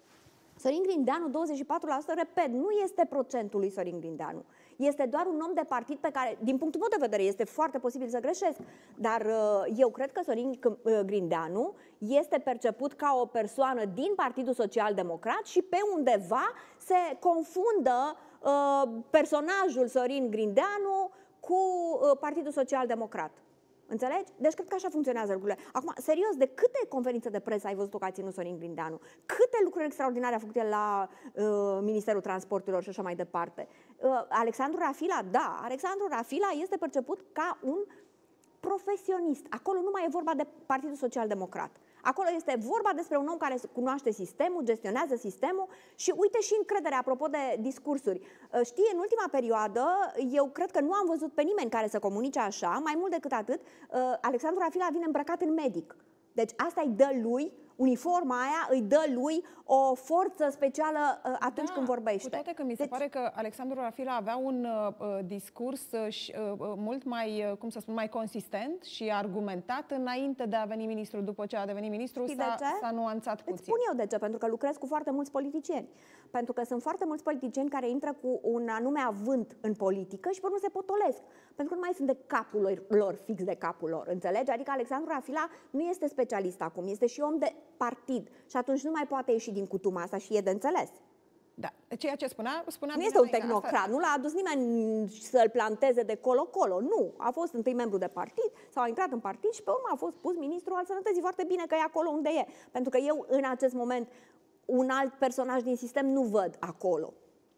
24%, repet, nu este procentul lui Sorin Grindeanu. Este doar un om de partid pe care, din punctul meu de vedere, este foarte posibil să greșesc, dar eu cred că Sorin Grindeanu este perceput ca o persoană din Partidul Social Democrat și pe undeva se confundă personajul Sorin Grindeanu cu Partidul Social Democrat. Înțelegi? Deci cred că așa funcționează lucrurile. Acum, serios, de câte conferințe de presă ai văzut că a ținut Sorin Grindeanu? Câte lucruri extraordinare a făcut el la Ministerul Transporturilor și așa mai departe? Alexandru Rafila, da, Alexandru Rafila este perceput ca un profesionist. Acolo nu mai e vorba de Partidul Social Democrat. Acolo este vorba despre un om care cunoaște sistemul, gestionează sistemul și uite și încrederea, apropo de discursuri. Știi, în ultima perioadă, eu cred că nu am văzut pe nimeni care să comunice așa, mai mult decât atât, Alexandru Rafila vine îmbrăcat în medic. Deci asta îi dă lui, uniforma aia îi dă lui o forță specială atunci când vorbește. Cu toate că mi se pare că Alexandru Rafila avea un discurs mult mai, cum să spun, mai consistent și argumentat înainte de a veni ministru. După ce a devenit ministru s-a nuanțat puțin. Îți spun eu de ce, pentru că lucrez cu foarte mulți politicieni. Pentru că sunt foarte mulți politicieni care intră cu un anume avânt în politică și pe urmă se potolesc. Pentru că nu mai sunt de capul lor, fix de capul lor, înțelegi? Adică Alexandru Rafila nu este specialist acum, este și om de partid și atunci nu mai poate ieși din cutuma asta și e de înțeles. Da, ceea ce spunea nu este un tehnocrat, nu l-a adus nimeni să-l planteze de colo-colo, nu. A fost întâi membru de partid, sau a intrat în partid și pe urmă a fost pus ministru al sănătății. Foarte bine că e acolo unde e, pentru că eu în acest moment un alt personaj din sistem nu văd acolo.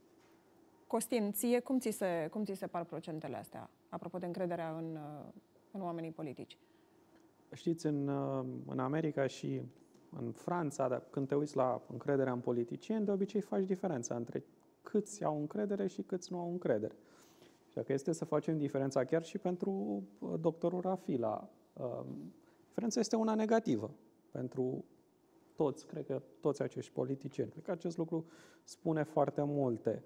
Costin, ție cum ți se par procentele astea, apropo de încrederea în oamenii politici? Știți, în America și în Franța, dar când te uiți la încrederea în politicieni, de obicei faci diferența între câți au încredere și câți nu au încredere. Și dacă este să facem diferența chiar și pentru doctorul Rafila, diferența este una negativă pentru toți, cred că toți acești politicieni. Cred că acest lucru spune foarte multe.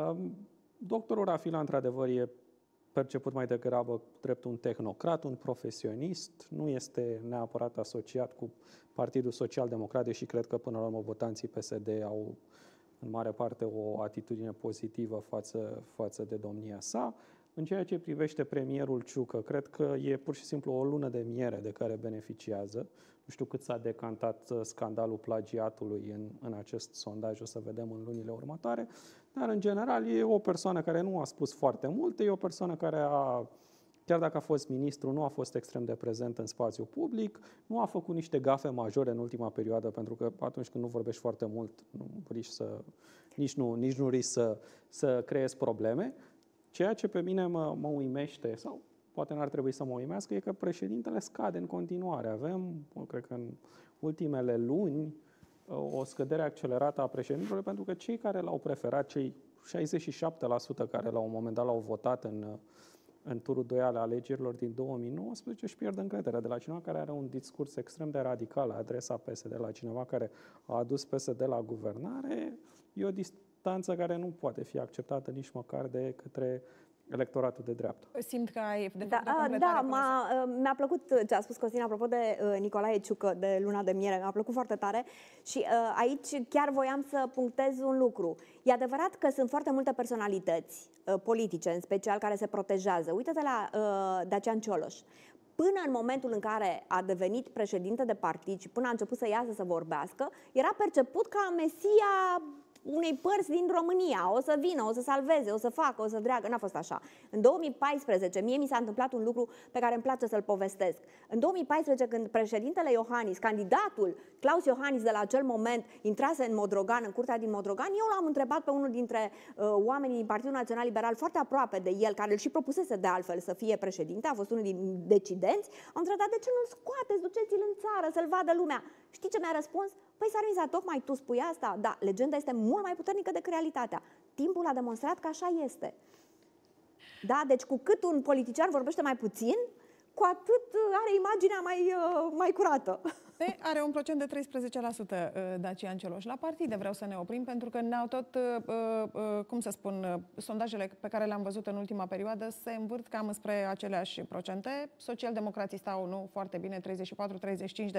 Doctorul Rafila, într-adevăr, e perceput mai degrabă drept un tehnocrat, un profesionist, nu este neapărat asociat cu Partidul Social Democrat, deși cred că până la urmă votanții PSD au în mare parte o atitudine pozitivă față de domnia sa. În ceea ce privește premierul Ciucă, cred că e pur și simplu o lună de miere de care beneficiază. Nu știu cât s-a decantat scandalul plagiatului în acest sondaj, o să vedem în lunile următoare. dar în general e o persoană care nu a spus foarte multe, e o persoană care chiar dacă a fost ministru, nu a fost extrem de prezent în spațiu public, nu a făcut niște gafe majore în ultima perioadă, pentru că atunci când nu vorbești foarte mult, nici nu risci să creezi probleme. Ceea ce pe mine mă uimește, sau poate n-ar trebui să mă uimească, e că președintele scade în continuare. Avem, cred că în ultimele luni, o scădere accelerată a președintelui, pentru că cei care l-au preferat, cei 67% care la un moment dat l-au votat în turul 2 ale alegerilor din 2019 își pierd încrederea de la cineva care are un discurs extrem de radical la adresa PSD, la cineva care a adus PSD la guvernare. E o distanță care nu poate fi acceptată nici măcar de către electoratul de dreapta. Simt că ai de mi-a plăcut ce a spus Costin apropo de Nicolae Ciucă, de Luna de Miere, mi-a plăcut foarte tare și aici chiar voiam să punctez un lucru. E adevărat că sunt foarte multe personalități politice, în special, care se protejează. Uite-te la Dacian Cioloș. Până în momentul în care a devenit președinte de partid și până a început să iasă să vorbească, era perceput ca mesia unei părți din România, o să vină, o să salveze, o să facă, o să dreagă. N-a fost așa. În 2014, mie mi s-a întâmplat un lucru pe care îmi place să-l povestesc. În 2014, când președintele Iohannis, candidatul Claus Iohannis de la acel moment, intrase în Modrogan, în curtea din Modrogan, eu l-am întrebat pe unul dintre oamenii din Partidul Național Liberal, foarte aproape de el, care îl și propusese de altfel să fie președinte, a fost unul din decidenți, am întrebat, de ce nu-l scoateți, duceți-l în țară, să-l vadă lumea. Știi ce mi-a răspuns? Păi, Sarmiza, tocmai tu spui asta? Da, legenda este mult mai puternică decât realitatea. Timpul a demonstrat că așa este. Da, deci cu cât un politician vorbește mai puțin, cu atât are imaginea mai curată. Are un procent de 13% Dacian Cioloș. La partide vreau să ne oprim, pentru că ne-au tot, cum să spun, sondajele pe care le-am văzut în ultima perioadă se învârt cam spre aceleași procente. Socialdemocrații stau, nu, foarte bine, 34-35%.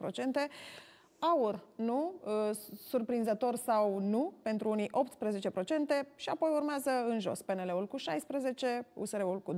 AUR, nu, surprinzător sau nu, pentru unii 18%, și apoi urmează în jos PNL-ul cu 16%, USR-ul cu 12%,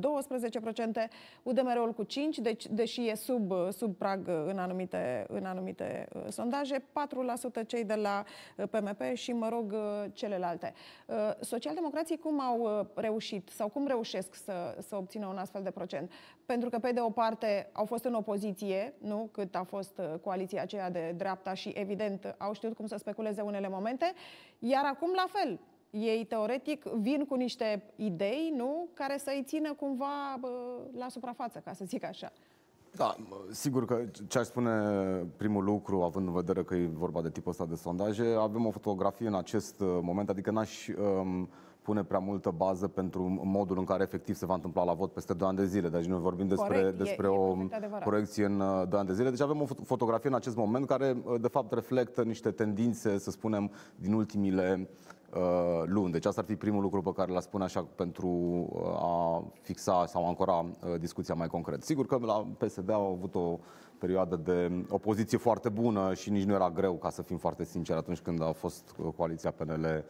UDMR-ul cu 5%, deci, deși e sub prag în anumite sondaje, 4% cei de la PMP și, mă rog, celelalte. Socialdemocrații cum au reușit sau cum reușesc să obțină un astfel de procent? Pentru că, pe de o parte, au fost în opoziție, nu, cât a fost coaliția aceea de dreapta, și, evident, au știut cum să speculeze unele momente, iar acum la fel. Ei, teoretic, vin cu niște idei, nu, care să-i țină cumva la suprafață, ca să zic așa. Da, sigur că ce aș spune primul lucru, având în vedere că e vorba de tipul ăsta de sondaje, avem o fotografie în acest moment, adică n-aș pune prea multă bază pentru modul în care efectiv se va întâmpla la vot peste 2 ani de zile. Deci noi vorbim despre o proiecție în 2 ani de zile. Deci avem o fotografie în acest moment care de fapt reflectă niște tendințe, să spunem, din ultimile luni. Deci asta ar fi primul lucru pe care l-aș spune așa pentru a fixa sau ancora discuția mai concret. Sigur că la PSD au avut o perioadă de opoziție foarte bună și nici nu era greu, ca să fim foarte sinceri, atunci când a fost coaliția PNL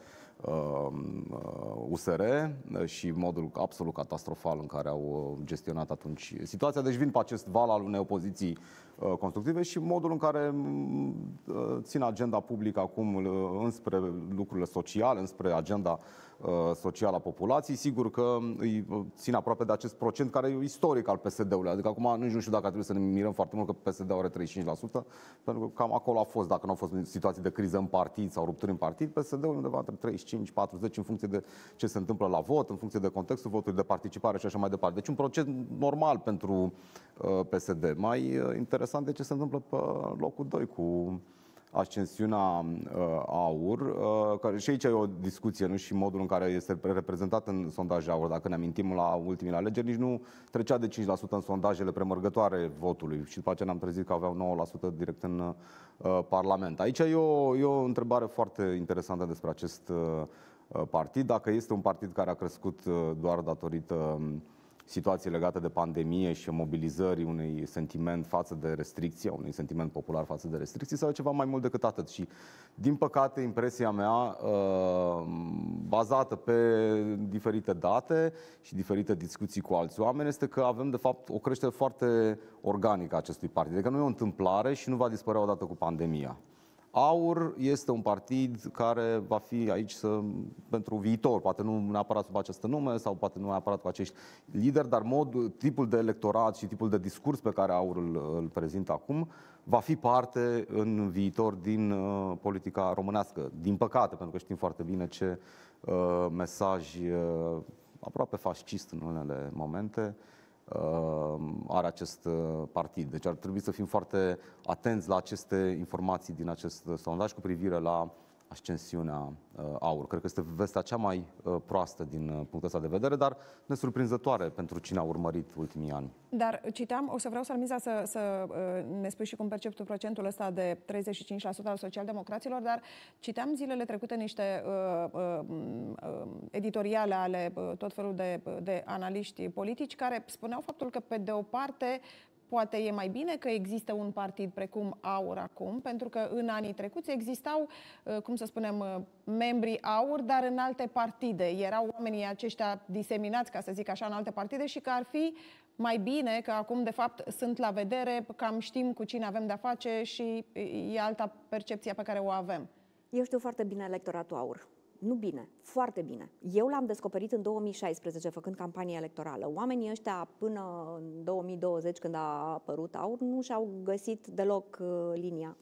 USR și modul absolut catastrofal în care au gestionat atunci situația. Deci vin pe acest val al unei opoziții constructive și modul în care țin agenda publică acum înspre lucrurile sociale, înspre agenda socială a populației. Sigur că îi țin aproape de acest procent care e istoric al PSD-ului. Adică acum nu știu dacă trebuie să ne mirăm foarte mult că PSD-ul are 35%, pentru că cam acolo a fost, dacă nu au fost situații de criză în partid sau rupturi în partid, PSD-ul undeva între 35-40% în funcție de ce se întâmplă la vot, în funcție de contextul votului, de participare și așa mai departe. Deci un procent normal pentru PSD. Mai interesant de ce se întâmplă pe locul 2 cu ascensiunea AUR, care și aici e o discuție, nu? Și modul în care este reprezentat în sondaj AUR, dacă ne amintim la ultimile alegeri, nici nu trecea de 5% în sondajele premergătoare votului și după aceea ne-am trezit că aveau 9% direct în Parlament. Aici e o întrebare foarte interesantă despre acest partid, dacă este un partid care a crescut doar datorită situații legate de pandemie și mobilizării unui sentiment față de restricție, unui sentiment popular față de restricții, sau ceva mai mult decât atât. Și, din păcate, impresia mea, bazată pe diferite date și diferite discuții cu alți oameni, este că avem, de fapt, o creștere foarte organică a acestui partid. Adică nu e o întâmplare și nu va dispărea odată cu pandemia. AUR este un partid care va fi aici pentru viitor, poate nu neapărat sub acest nume sau poate nu neapărat cu acești lideri, dar tipul de electorat și tipul de discurs pe care AUR îl prezintă acum va fi parte în viitor din politica românească. Din păcate, pentru că știm foarte bine ce mesaj aproape fascist în unele momente are acest partid. Deci ar trebui să fim foarte atenți la aceste informații din acest sondaj cu privire la ascensiunea AUR. Cred că este vestea cea mai proastă din punctul ăsta de vedere, dar nesurprinzătoare pentru cine a urmărit ultimii ani. Dar citeam, o să vreau, Sarmiza, să ne spui și cum percepi tu procentul ăsta de 35% al socialdemocraților, dar citeam zilele trecute niște editoriale ale tot felul de analiști politici care spuneau faptul că, pe de o parte, poate e mai bine că există un partid precum AUR acum, pentru că în anii trecuți existau, cum să spunem, membrii AUR, dar în alte partide. Erau oamenii aceștia diseminați, ca să zic așa, în alte partide și că ar fi mai bine că acum, de fapt, sunt la vedere, cam știm cu cine avem de-a face și e alta percepția pe care o avem. Eu știu foarte bine electoratul AUR. Nu bine, foarte bine. Eu l-am descoperit în 2016, făcând campanie electorală. Oamenii ăștia, până în 2020, când a apărut AUR, nu și-au găsit deloc linia.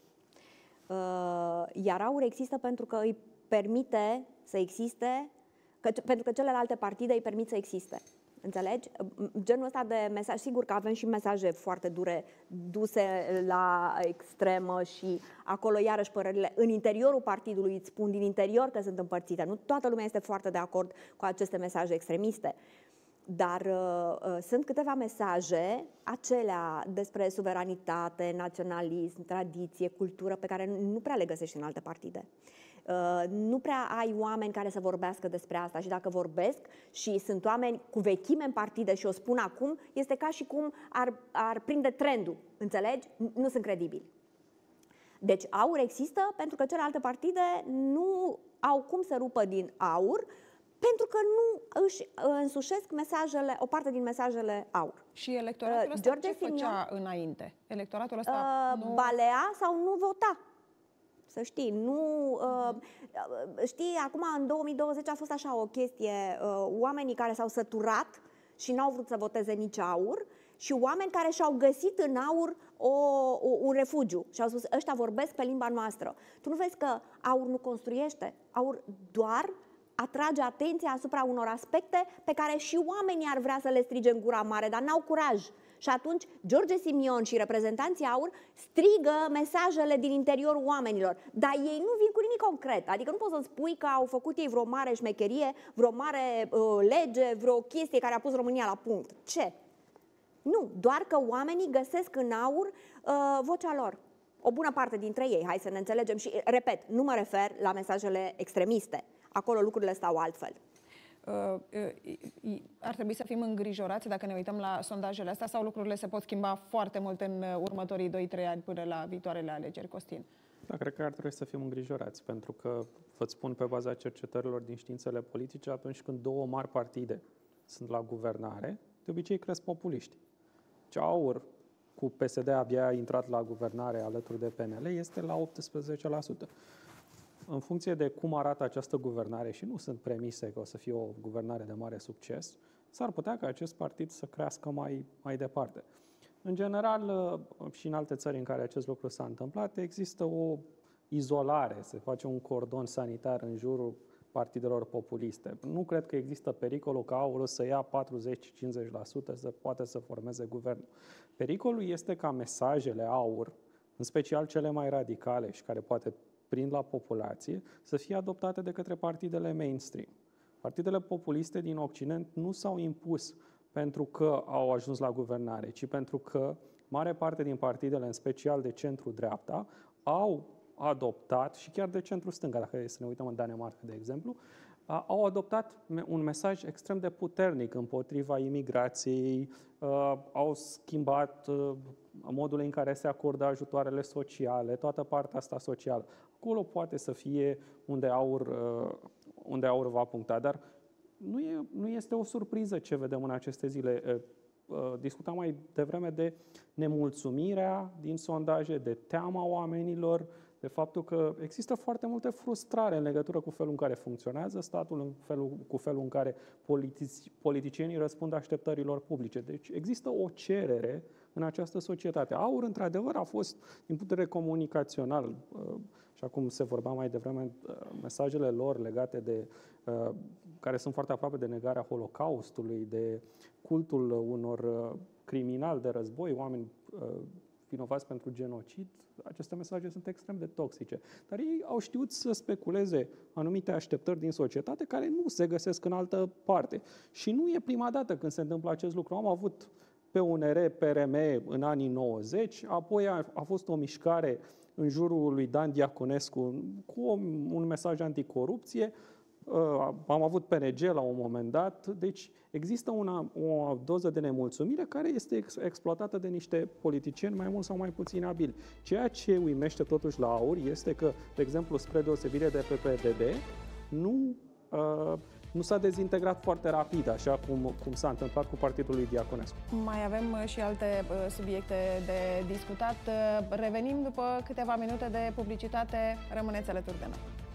Iar AUR există pentru că îi permite să existe, pentru că celelalte partide îi permit să existe. Înțelegi? Genul ăsta de mesaj, sigur că avem și mesaje foarte dure duse la extremă și acolo iarăși părerile în interiorul partidului îți spun din interior că sunt împărțite. Nu toată lumea este foarte de acord cu aceste mesaje extremiste. Dar sunt câteva mesaje, acelea despre suveranitate, naționalism, tradiție, cultură, pe care nu prea le găsești în alte partide. Nu prea ai oameni care să vorbească despre asta și dacă vorbesc și sunt oameni cu vechime în partide și o spun acum, este ca și cum ar prinde trendul, înțelegi? Nu sunt credibili. Deci AUR există pentru că celelalte partide nu au cum să rupă din AUR, pentru că nu își însușesc mesajele, o parte din mesajele AUR. Și electoratul ăsta ce făcea înainte? Electoratul ăsta balea sau nu vota. Să știi, nu... știi, acum în 2020 a fost așa o chestie, oamenii care s-au săturat și n-au vrut să voteze nici AUR și oameni care și-au găsit în AUR un refugiu și au spus, ăștia vorbesc pe limba noastră. Tu nu vezi că AUR nu construiește? AUR doar atrage atenția asupra unor aspecte pe care și oamenii ar vrea să le strige în gura mare, dar n-au curaj. Și atunci George Simion și reprezentanții AUR strigă mesajele din interiorul oamenilor, dar ei nu vin cu nimic concret. Adică nu poți să spui că au făcut ei vreo mare șmecherie, vreo mare lege, vreo chestie care a pus România la punct. Ce? Nu, doar că oamenii găsesc în AUR vocea lor. O bună parte dintre ei, hai să ne înțelegem și, repet, nu mă refer la mesajele extremiste. Acolo lucrurile stau altfel. Ar trebui să fim îngrijorați dacă ne uităm la sondajele astea sau lucrurile se pot schimba foarte mult în următorii 2-3 ani până la viitoarele alegeri, Costin? Da, cred că ar trebui să fim îngrijorați, pentru că, vă spun pe baza cercetărilor din științele politice, atunci când două mari partide sunt la guvernare, de obicei cresc populiști. AUR, cu PSD abia intrat la guvernare alături de PNL, este la 18%. În funcție de cum arată această guvernare, și nu sunt premise că o să fie o guvernare de mare succes, s-ar putea ca acest partid să crească mai departe. În general, și în alte țări în care acest lucru s-a întâmplat, există o izolare, se face un cordon sanitar în jurul partidelor populiste. Nu cred că există pericolul ca AUR să ia 40-50% să poate să formeze guvernul. Pericolul este ca mesajele AUR, în special cele mai radicale și care poate prind la populație, să fie adoptate de către partidele mainstream. Partidele populiste din Occident nu s-au impus pentru că au ajuns la guvernare, ci pentru că mare parte din partidele, în special de centru-dreapta, au adoptat, și chiar de centru-stânga, dacă e să ne uităm în Danemarca, de exemplu, au adoptat un mesaj extrem de puternic împotriva imigrației, au schimbat modul în care se acordă ajutoarele sociale, toată partea asta socială. Acolo poate să fie unde AUR va puncta, dar nu este o surpriză ce vedem în aceste zile. Discutam mai devreme de nemulțumirea din sondaje, de teama oamenilor, de faptul că există foarte multe frustrare în legătură cu felul în care funcționează statul, cu felul în care politicienii răspund așteptărilor publice. Deci există o cerere în această societate. AUR, într-adevăr, a fost, din punct de vedere comunicațional, și acum se vorbea mai devreme, mesajele lor legate de, care sunt foarte aproape de negarea Holocaustului, de cultul unor criminali de război, oameni vinovați pentru genocid, aceste mesaje sunt extrem de toxice. Dar ei au știut să speculeze anumite așteptări din societate care nu se găsesc în altă parte. Și nu e prima dată când se întâmplă acest lucru. Am avut PUNR, PRM în anii 90, apoi a fost o mișcare în jurul lui Dan Diaconescu cu un mesaj anticorupție, am avut PNG la un moment dat, deci există o doză de nemulțumire care este exploatată de niște politicieni mai mult sau mai puțin abili. Ceea ce uimește totuși la AUR este că, de exemplu, spre deosebire de PPDD, nu s-a dezintegrat foarte rapid, așa cum s-a întâmplat cu partidul lui Diaconescu. Mai avem și alte subiecte de discutat. Revenim după câteva minute de publicitate. Rămâneți alături de noi.